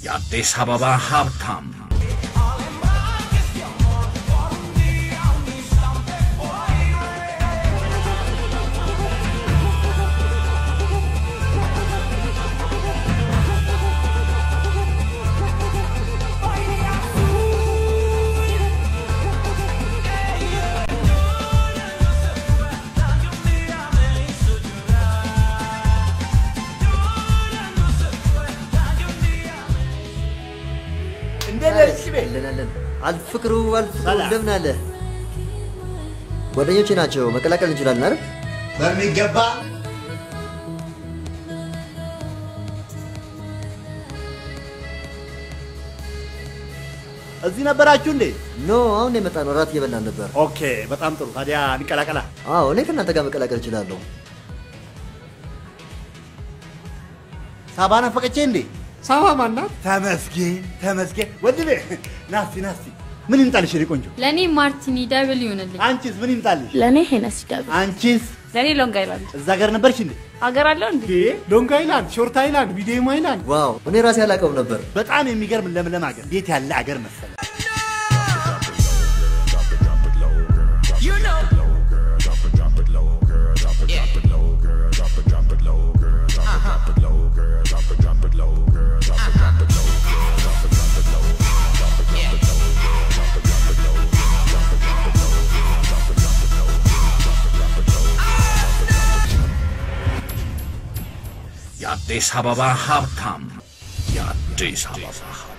የአዲስ አበባ ሀብታም አልፍቅሩ እንደምን አለ ጓደኞቼ ናቸው መቀላቀል እንችላለን አይደል በሚገባ እዚህ ነበራችሁ እንዴ ኖ አሁን የመጣ ነው ራት እየበላን ነበር ኦኬ በጣም ጥሩ ታዲያ እንቀላቀላ አዎ እኔ ከእናንተ ጋር መቀላቀል እችላለሁ ሳባና ፈቀቼ እንዴ ሳባ ማናት ተመስገን ወድቤ ናስቲ ምን ይምጣልሽ ቆንጆ ለኔ ማርቲኒ ዳብል ይሆንልኝ አንቺስ ምን ይምጣልሽ ለኔ ሄነሲ ዳብል አንቺስ ለኔ ሎንግ አይላንድ እዛ ጋር ነበርሽ እንዴ አገር አለው እንዴ ሎንግ አይላንድ ሾርት አይላንድ ሚዲየም አይላንድ ዋው እኔ ራሴ አላቀው ነበር በጣም የሚገርም ለምለም አገር እንዴት ያለ አገር መሰለ የአዲስ አበባ ሀብታም የአዲስ አበባ